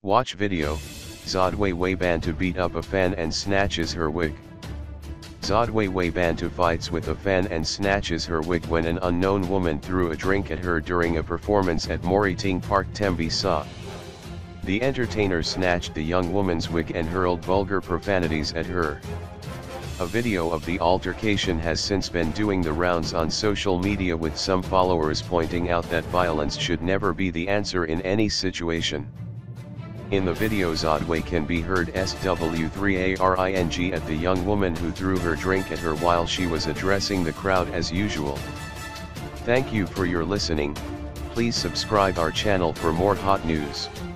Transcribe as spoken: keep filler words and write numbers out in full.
Watch video, Zodwa Wabantu beat up a fan and snatches her wig. Zodwa Wabantu fights with a fan and snatches her wig when an unknown woman threw a drink at her during a performance at Moriting Park Tembisa. The entertainer snatched the young woman's wig and hurled vulgar profanities at her. A video of the altercation has since been doing the rounds on social media, with some followers pointing out that violence should never be the answer in any situation. In the video, Zodwa can be heard swearing at the young woman who threw her drink at her while she was addressing the crowd as usual. Thank you for your listening. Please subscribe our channel for more hot news.